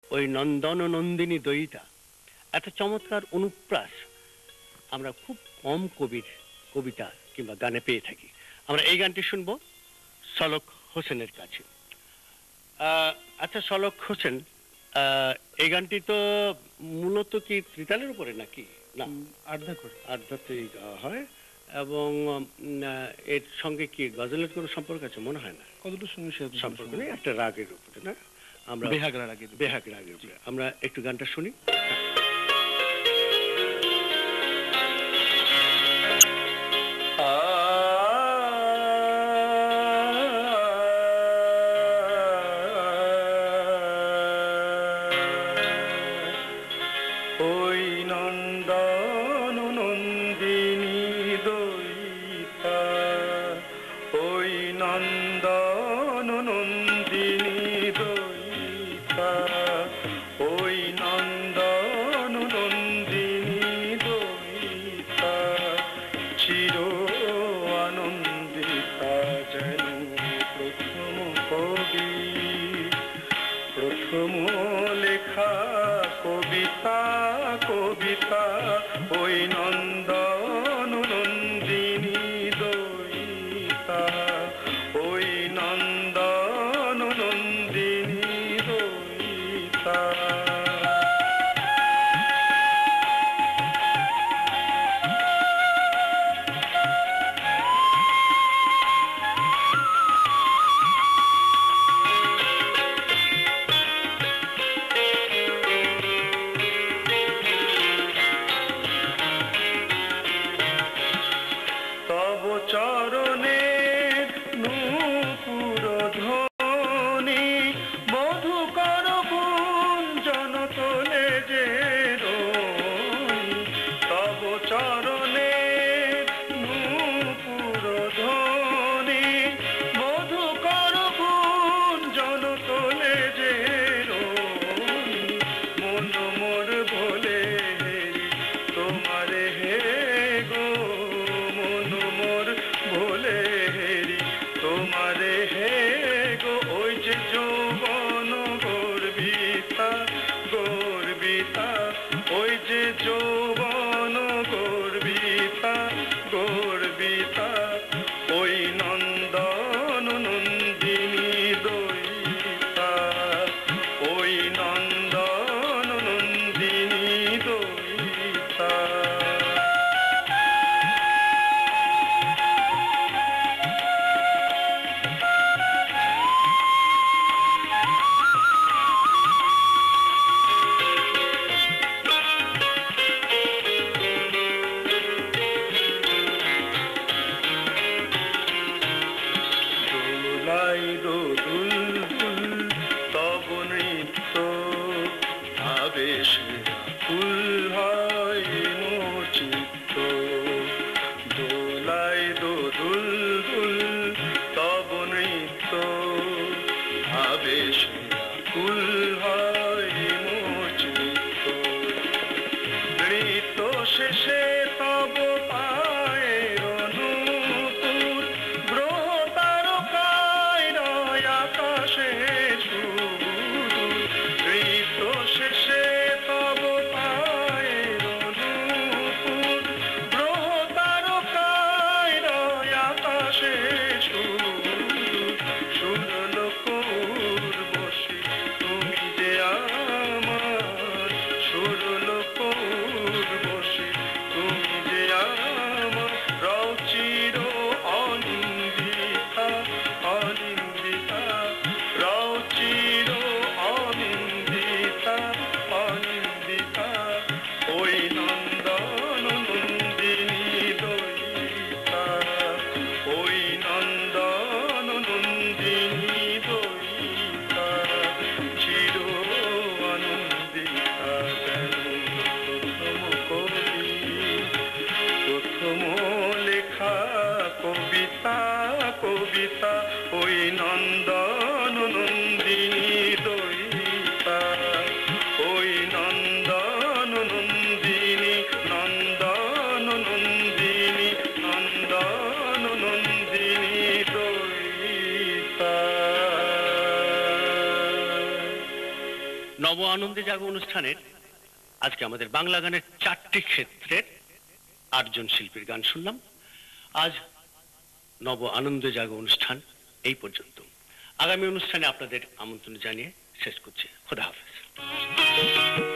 ওই নন্দন ও নন্দিনী দয়িতা, এত চমৎকার অনুপ্রাস আমরা খুব কম কবির কবিতা কিংবা গানে পেয়ে থাকি। আমরা এই গানটি শুনবো সলক হোসেনের কাছে। আচ্ছা সলক হোসেন, এই গানটি তো মূলত কি ত্রিতালের উপরে নাকি? না, আর্ধা করে, আর্ধাতেই গাওয়া হয়। এবং এর সঙ্গে কি গজলের কোনো সম্পর্ক আছে? মনে হয় না, কতটুকু শুনেছি সম্পর্ক নেই, একটা রাগের উপরে না? আমরা বেহাগ রাগের উপরে আমরা একটু গানটা শুনি। ওই নন্দন নন্দিনী দয়িতা, ওই নন্দন নন্দিনী দয়িতা, ওই নন্দন নন্দিনী দয়িতা, চির আনন্দিতা যেন প্রথম কবি, প্রথম লেখা কবিতা, কবিতা ওই নন্দন নন্দিনী দয়িতা, ওই নন্দন নন্দিনী দয়িতা। চরণের নূপুর ধ্বনি মধুকর গুঞ্জন তোলে যে রোই, তব চরণের নূপুর ধ্বনি মধুকর গুঞ্জন তোলে যে রোই, মন মোর ভোলে তোমারে হে গো, মন মোর ভোলে হেরি তোমারে হে গো। ওই যে যৌবন গর্বিতা, গর্বিতা, ওই যে যৌবন গর্বিতা, গর্বিতা, ওই নন্দন নন্দিনী দয়িতা, ওই নন্দন নন্দিনী দয়িতা। আনন্দে জাগো অনুষ্ঠানের আজকে আমাদের বাংলা গানের 4টি ক্ষেত্রের 8 জন শিল্পীর গান শুনলাম। আজ নব আনন্দে জাগো অনুষ্ঠান এই পর্যন্ত। আগামী অনুষ্ঠানে আপনাদের আমন্ত্রণ জানিয়ে শেষ করছি। খোদা হাফেজ।